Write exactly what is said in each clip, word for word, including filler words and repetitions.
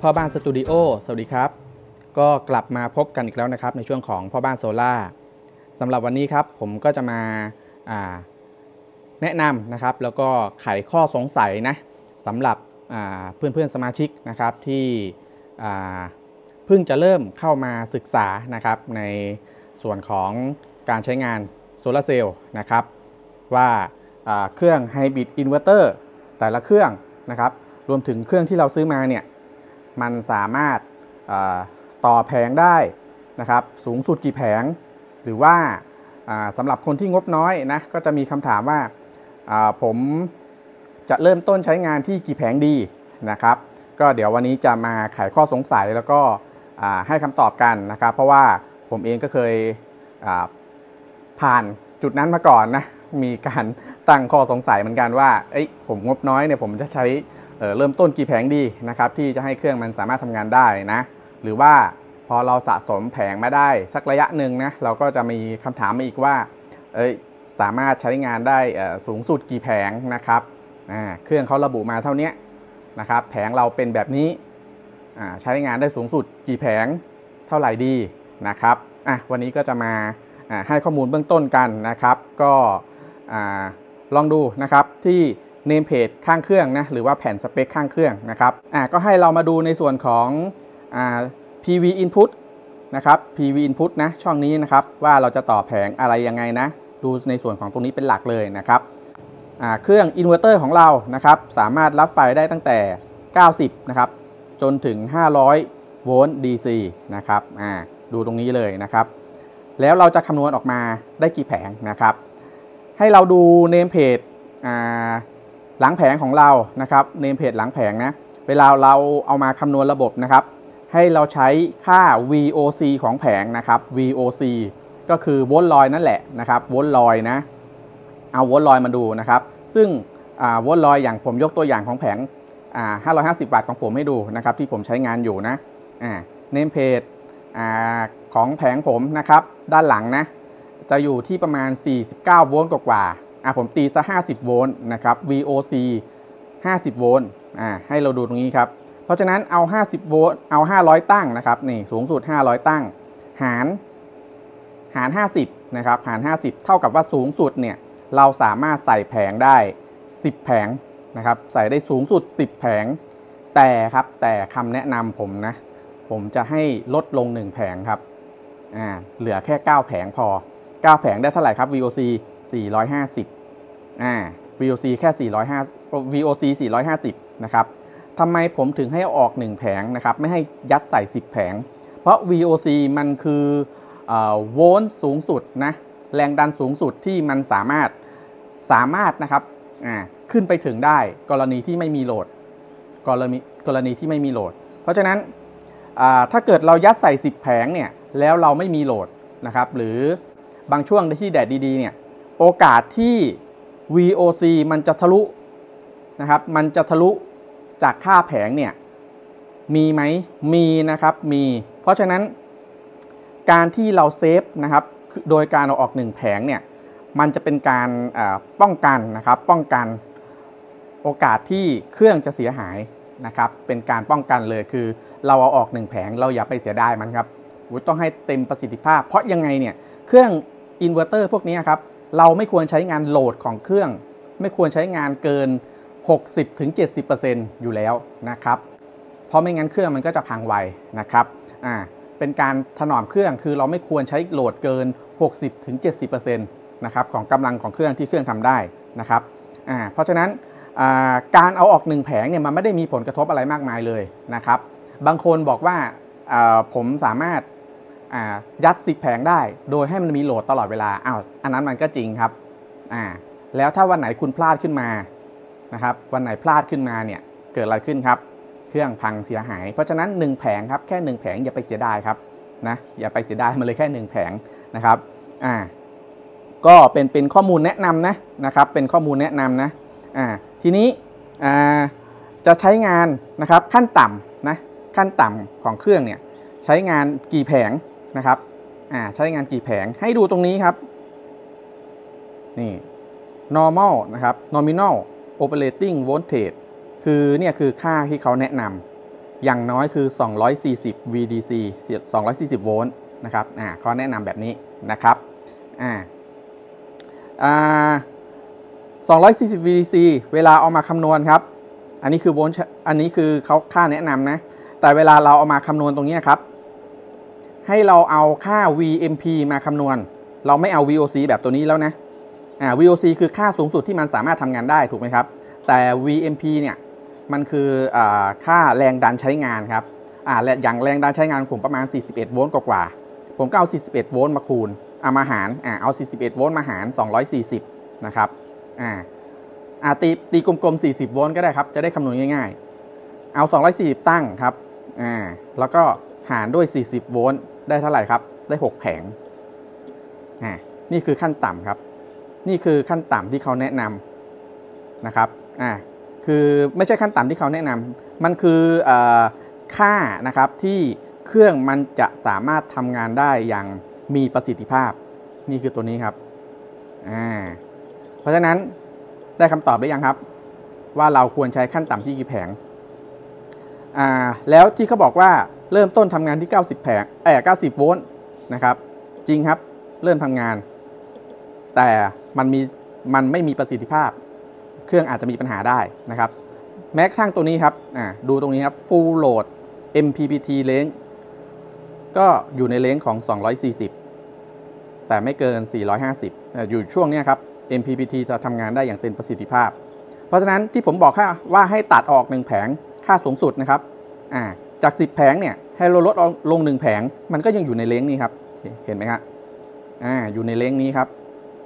พ่อบ้านสตูดิโอสวัสดีครับก็กลับมาพบกันอีกแล้วนะครับในช่วงของพ่อบ้านโซล่าสำหรับวันนี้ครับผมก็จะมาแนะนำนะครับแล้วก็ไขข้อสงสัยนะสำหรับเพื่อนเพื่อนสมาชิกนะครับที่เพิ่งจะเริ่มเข้ามาศึกษานะครับในส่วนของการใช้งานโซลาร์เซลล์นะครับว่าเครื่องไฮบริดอินเวอร์เตอร์แต่ละเครื่องนะครับรวมถึงเครื่องที่เราซื้อมาเนี่ยมันสามารถต่อแผงได้นะครับสูงสุดกี่แผงหรือว่าสำหรับคนที่งบน้อยนะก็จะมีคำถามว่าผมจะเริ่มต้นใช้งานที่กี่แผงดีนะครับก็เดี๋ยววันนี้จะมาไขข้อสงสัยแล้วก็ให้คำตอบกันนะครับเพราะว่าผมเองก็เคยผ่านจุดนั้นมาก่อนนะมีการตั้งข้อสงสัยเหมือนกันว่าเอ้ยผมงบน้อยเนี่ยผมจะใช้เอ่อเริ่มต้นกี่แผงดีนะครับที่จะให้เครื่องมันสามารถทำงานได้นะหรือว่าพอเราสะสมแผงมาได้สักระยะหนึ่งนะเราก็จะมีคำถามมาอีกว่าเอ้ยสามารถใช้งานได้สูงสุดกี่แผงนะครับเครื่องเขาระบุมาเท่านี้นะครับแผงเราเป็นแบบนี้ใช้งานได้สูงสุดกี่แผงเท่าไหร่ดีนะครับอ่ะวันนี้ก็จะมาให้ข้อมูลเบื้องต้นกันนะครับก็ลองดูนะครับที่เนมเพจข้างเครื่องนะหรือว่าแผ่นสเปคข้างเครื่องนะครับอ่ะก็ให้เรามาดูในส่วนของอ่า พี วี Input นะครับ พี วี Input นะช่องนี้นะครับว่าเราจะต่อแผงอะไรยังไงนะดูในส่วนของตรงนี้เป็นหลักเลยนะครับอ่าเครื่องอินเวอร์เตอร์ของเรานะครับสามารถรับไฟได้ตั้งแต่เก้าสิบนะครับจนถึงห้าร้อยโวลต์ ดี ซี นะครับอ่าดูตรงนี้เลยนะครับแล้วเราจะคำนวณออกมาได้กี่แผงนะครับให้เราดูเนมเพจหลังแผงของเรานะครับเนมเพจหลังแผงนะเวลาเราเอามาคำนวณระบบนะครับให้เราใช้ค่า วี โอ ซี ของแผงนะครับ วี โอ ซี ก็คือโวลต์ลอยนั่นแหละนะครับโวลต์ลอยนะเอาโวลต์ลอยมาดูนะครับซึ่งโวลต์ลอยอย่างผมยกตัวอย่างของแผงห้าร้อยห้าสิบวัตต์ของผมให้ดูนะครับที่ผมใช้งานอยู่นะเนมเพจของแผงผมนะครับด้านหลังนะจะอยู่ที่ประมาณสี่สิบเก้าโวลต์กว่าๆอ่ะผมตีซะห้าสิบโวลต์นะครับ วี โอ ซี ห้าสิบโวลต์อ่าให้เราดูตรงนี้ครับเพราะฉะนั้นเอาห้าสิบโวลต์เอาห้าร้อยตั้งนะครับนี่สูงสุดห้าร้อยตั้งหารหารห้าสิบนะครับหารห้าสิบเท่ากับว่าสูงสุดเนี่ยเราสามารถใส่แผงได้สิบแผงนะครับใส่ได้สูงสุดสิบแผงแต่ครับแต่คำแนะนำผมนะผมจะให้ลดลงหนึ่งแผงครับอ่าเหลือแค่เก้าแผงพอเก้าแผงได้เท่าไหร่ครับ วี โอ ซี สี่ร้อยห้าสิบอ่า วี โอ ซี แค่สี่ร้อยห้าสิบ วี โอ ซี สี่ร้อยห้าสิบนะครับทำไมผมถึงให้ออกหนึ่งแผงนะครับไม่ให้ยัดใส่สิบแผงเพราะ วี โอ ซี มันคือโวลต์สูงสุดนะแรงดันสูงสุดที่มันสามารถสามารถนะครับอ่าขึ้นไปถึงได้กรณีที่ไม่มีโหลดกรณีกรณีที่ไม่มีโหลดเพราะฉะนั้นถ้าเกิดเรายัดใส่สิบแผงเนี่ยแล้วเราไม่มีโหลดนะครับหรือบางช่วงที่แดดดีๆเนี่ยโอกาสที่ วี โอ ซี มันจะทะลุนะครับมันจะทะลุจากค่าแผงเนี่ยมีไหมมีนะครับมีเพราะฉะนั้นการที่เราเซฟนะครับโดยการเอาออกหนึ่งแผงเนี่ยมันจะเป็นการป้องกันนะครับป้องกันโอกาสที่เครื่องจะเสียหายนะครับเป็นการป้องกันเลยคือเราเอาออกหนึ่งแผงเราอย่าไปเสียดายมันครับต้องให้เต็มประสิทธิภาพเพราะยังไงเนี่ยเครื่องอินเวอร์เตอร์พวกนี้ครับเราไม่ควรใช้งานโหลดของเครื่องไม่ควรใช้งานเกิน หกสิบถึงเจ็ดสิบเปอร์เซ็นต์ อยู่แล้วนะครับเพราะไม่งั้นเครื่องมันก็จะพังไวนะครับอ่าเป็นการถนอมเครื่องคือเราไม่ควรใช้โหลดเกิน หกสิบถึงเจ็ดสิบเปอร์เซ็นต์ นะครับของกำลังของเครื่องที่เครื่องทำได้นะครับอ่าเพราะฉะนั้นการเอาออกหนึ่งแผงเนี่ยมันไม่ได้มีผลกระทบอะไรมากมายเลยนะครับบางคนบอกว่าผมสามารถยัดสิบแผงได้โดยให้มันมีโหลดตลอดเวลาอ้าวอันนั้นมันก็จริงครับอ่าแล้วถ้าวันไหนคุณพลาดขึ้นมานะครับวันไหนพลาดขึ้นมาเนี่ยเกิดอะไรขึ้นครับเครื่องพังเสียหายเพราะฉะนั้นหนึ่งแผงครับแค่หนึ่งแผงอย่าไปเสียดายครับนะอย่าไปเสียดายมันเลยแค่หนึ่งแผงนะครับอ่าก็เป็นเป็นข้อมูลแนะนำนะนะครับเป็นข้อมูลแนะนำนะอ่าทีนี้อ่าจะใช้งานนะครับขั้นต่ำนะขั้นต่ำของเครื่องเนี่ยใช้งานกี่แผงนะครับอ่าใช้งานกี่แผงให้ดูตรงนี้ครับนี่ normal นะครับ nominal operating voltage คือเนี่ยคือค่าที่เขาแนะนำอย่างน้อยคือสองร้อยสี่สิบ วี ดี ซี สองร้อยสี่สิบโวลต์นะครับอ่าข้อแนะนำแบบนี้นะครับอ่าอ่าสองร้อยสี่สิบ วี ดี ซี เวลาเอามาคำนวณครับอันนี้คือโวลต์อันนี้คือเขาค่าแนะนำนะแต่เวลาเราเอามาคำนวณตรงนี้ครับให้เราเอาค่า วี เอ็ม พี มาคำนวณเราไม่เอา วี โอ ซี แบบตัวนี้แล้วนะอ่า วี โอ ซี คือค่าสูงสุดที่มันสามารถทำงานได้ถูกไหมครับแต่ วี เอ็ม พี เนี่ยมันคืออ่าค่าแรงดันใช้งานครับอ่าอย่างแรงดันใช้งานผมประมาณสี่สิบเอ็ดโวลต์กว่าๆผมก็เอาสี่สิบเอ็ดโวลต์มาคูณเอามาหารอ่าเอาสี่สิบเอ็ดโวลต์มาหารสองร้อยสี่สิบนะครับอ่าอ่าตีตีกลมๆสี่สิบโวลต์ก็ได้ครับจะได้คำนวณง่ายๆเอาสองร้อยสี่สิบตั้งครับอ่าแล้วก็หารด้วยสี่สิบโวลต์ได้เท่าไหร่ครับได้หกแผงอ่านี่คือขั้นต่ำครับนี่คือขั้นต่ำที่เขาแนะนำนะครับอ่าคือไม่ใช่ขั้นต่ำที่เขาแนะนำมันคืออค่านะครับที่เครื่องมันจะสามารถทำงานได้อย่างมีประสิทธิภาพนี่คือตัวนี้ครับอ่าเพราะฉะนั้นได้คำตอบหรือยังครับว่าเราควรใช้ขั้นต่ำที่กี่แผงอ่าแล้วที่เขาบอกว่าเริ่มต้นทำงานที่เก้าสิบแผงเอ่อเก้าสิบโวลต์นะครับจริงครับเริ่มทำงานแต่มันมีมันไม่มีประสิทธิภาพเครื่องอาจจะมีปัญหาได้นะครับแม้กระทั่งตัวนี้ครับอ่าดูตรงนี้ครับ Full Load เอ็ม พี พี ที Range ก็อยู่ในเลนส์ของสองร้อยสี่สิบแต่ไม่เกินสี่ร้อยห้าสิบอยู่ช่วงนี้ครับ เอ็ม พี พี ที จะทำงานได้อย่างเต็มประสิทธิภาพเพราะฉะนั้นที่ผมบอกว่าให้ตัดออกหนึ่งแผงค่าสูงสุดนะครับอ่าจากสิบแผงเนี่ยให้เราลดลงหนึ่งแผงมันก็ยังอยู่ในเลนส์นี้ครับเห็นไหมครับอ่าอยู่ในเลนส์นี้ครับ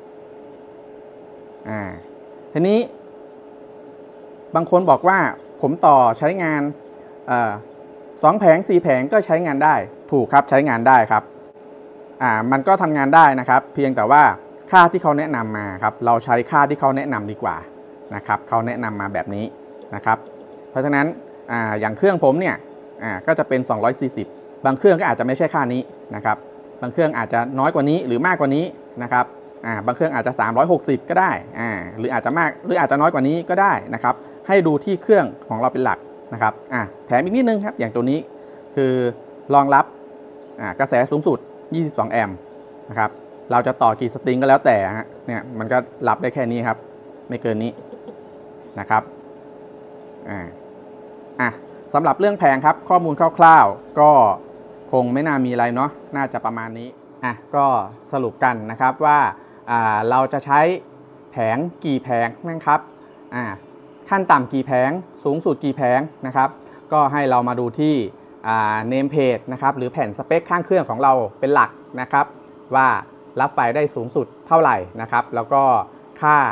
อ่าทีนี้บางคนบอกว่าผมต่อใช้งานสองแผงสี่แผงก็ใช้งานได้ถูกครับใช้งานได้ครับอ่ามันก็ทำงานได้นะครับเพียงแต่ว่าค่าที่เขาแนะนำมาครับเราใช้ค่าที่เขาแนะนำดีกว่านะครับเขาแนะนำมาแบบนี้นะครับเพราะฉะนั้นอ่าอย่างเครื่องผมเนี่ยอ่าก็จะเป็นสองร้อยสี่สิบบางเครื่องก็อาจจะไม่ใช่ค่านี้นะครับบางเครื่องอาจจะน้อยกว่านี้หรือมากกว่านี้นะครับอ่าบางเครื่องอาจจะสามร้อยหกสิบก็ได้อ่าหรืออาจจะมากหรืออาจจะน้อยกว่านี้ก็ได้นะครับให้ดูที่เครื่องของเราเป็นหลักนะครับอ่าแถมอีกนิดนึงครับอย่างตัวนี้คือรองรับอ่ากระแสสูงสุดยี่สิบสองแอมป์นะครับเราจะต่อกี่สตริงก็แล้วแต่ฮะเนี่ยมันก็รับได้แค่นี้ครับไม่เกินนี้นะครับอ่าอ่ะสำหรับเรื่องแผงครับข้อมูลคร่าวๆก็คงไม่น่ามีอะไรเนาะน่าจะประมาณนี้อ่ะก็สรุปกันนะครับว่าอ่าเราจะใช้แผงกี่แผงนะครับอ่าขั้นต่ำกี่แผงสูงสุดกี่แผงนะครับก็ให้เรามาดูที่เนมเพจนะครับหรือแผ่นสเปคข้างเครื่องของเราเป็นหลักนะครับว่ารับไฟได้สูงสุดเท่าไหร่นะครับแล้วก็ค่า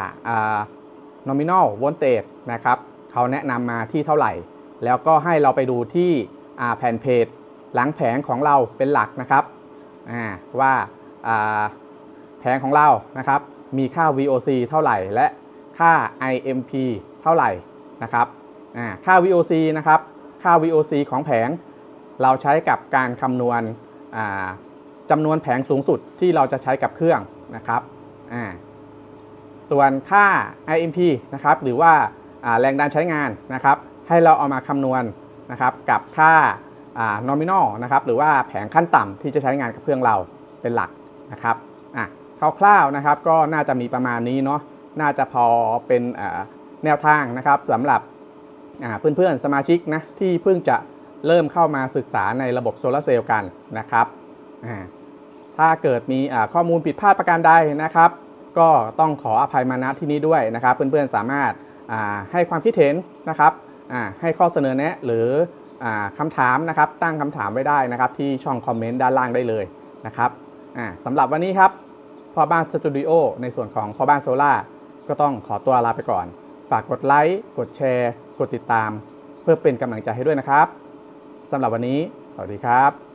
nominal voltage นะครับเขาแนะนำมาที่เท่าไหร่แล้วก็ให้เราไปดูที่แผ่นเพจหลังแผงของเราเป็นหลักนะครับว่าแผงของเรานะครับมีค่า วี โอ ซี เท่าไหร่และค่า ไอ เอ็ม พี เท่าไหร่นะครับค่า วี โอ ซี นะครับค่า วี โอ ซี ของแผงเราใช้กับการคำนวณจำนวนแผงสูงสุดที่เราจะใช้กับเครื่องนะครับส่วนค่า ไอ เอ็ม พี นะครับหรือว่าแรงดันใช้งานนะครับให้เราเอามาคำนวณนะครับกับค่า nominal นะครับหรือว่าแผงขั้นต่ำที่จะใช้งานกับเครื่องเราเป็นหลักนะครับคร่าวๆนะครับก็น่าจะมีประมาณนี้เนาะน่าจะพอเป็นแนวทางนะครับสำหรับเพื่อนๆสมาชิกนะที่เพิ่งจะเริ่มเข้ามาศึกษาในระบบโซลาร์เซลล์กันนะครับถ้าเกิดมีข้อมูลผิดพลาดประการใดนะครับก็ต้องขออภัยมาณที่นี้ด้วยนะครับเพื่อนๆสามารถให้ความคิดเห็นนะครับให้ข้อเสนอแนะหรือคำถามนะครับตั้งคำถามไว้ได้นะครับที่ช่องคอมเมนต์ด้านล่างได้เลยนะครับสำหรับวันนี้ครับพ่อบ้านสตูดิโอในส่วนของพ่อบ้านโซล่าก็ต้องขอตัวลาไปก่อนฝากกดไลค์กดแชร์กดติดตามเพื่อเป็นกำลังใจให้ด้วยนะครับสำหรับวันนี้สวัสดีครับ